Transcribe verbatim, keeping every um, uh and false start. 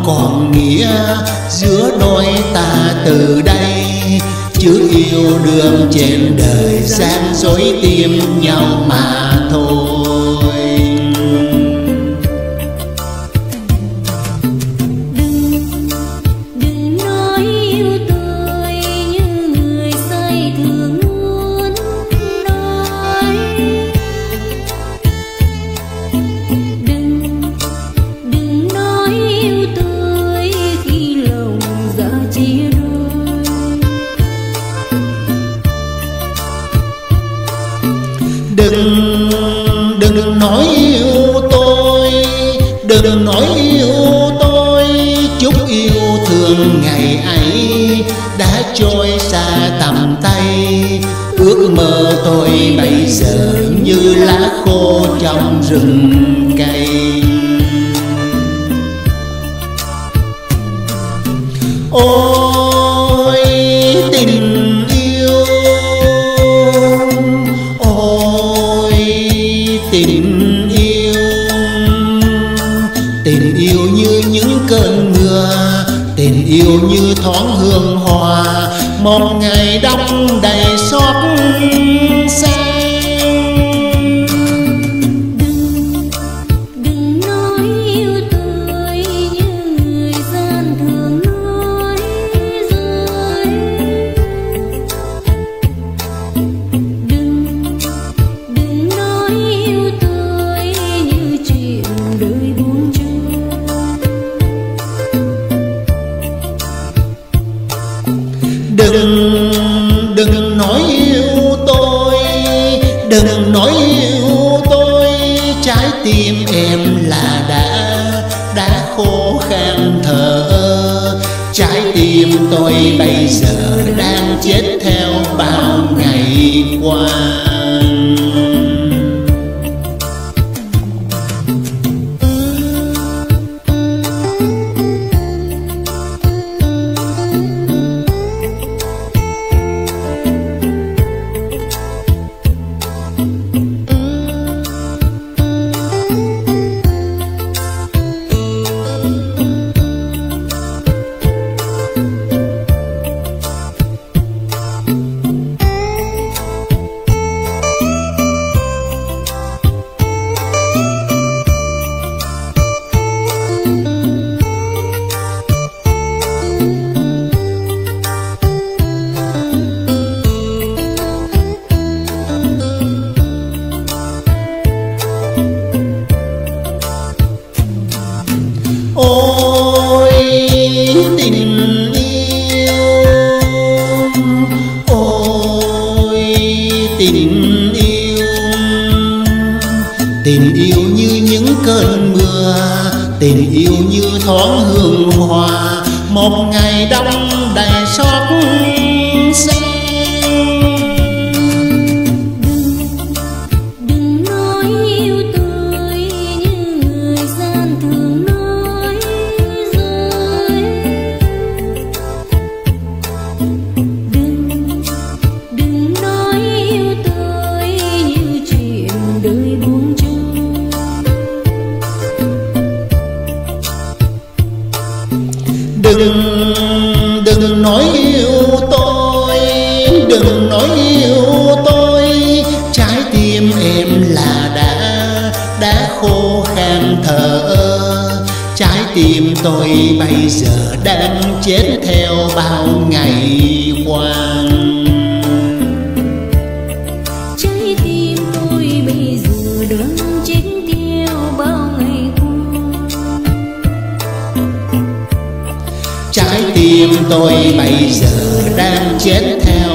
còn nghĩa giữa đôi ta từ đây. Chứ yêu đương trên đời gian dối tìm nhau mà thôi. Đừng nói yêu tôi như người say thường muốn nói. Đừng, đừng nói yêu tôi khi lòng đã chia đôi. Đừng, đừng nói yêu tôi, đừng nói yêu tôi. Chút yêu thương ngày ấy đã trôi xa tầm tay. Ước mơ tôi bây giờ như lá khô trong rừng cây. Ôi tình yêu, ôi tình yêu, tình yêu như những cơn mưa, tình yêu như thoáng hương hoa. Một ngày đông đầy xót xa. Đừng nói yêu tôi như người gian thường nói rồi. Đừng, đừng nói yêu tôi như chuyện đời buông trôi. Đừng, đừng nói yêu tôi, đừng nói yêu tôi. Trái tim em là đã, đã khô khan thở ơ. Trái tim tôi bây giờ đang chết theo bao ngày qua. Ôi tình yêu, ôi tình yêu, tình yêu như những cơn mưa, tình yêu như thoáng hương hoa. Một ngày đông đầy xót xa. Đừng nói yêu tôi như người gian thường nói rồi. Đừng, đừng nói yêu tôi như chuyện đời buông trôi. Đừng, đừng nói yêu tôi, đừng nói yêu tôi. Trái tim em là đã, đã khô khan thở ơ. Trái tim tôi bây giờ đang chết theo bao ngày qua. Trái tim tôi bây giờ đang chết theo bao ngày qua. Trái tim tôi bây giờ đang chết theo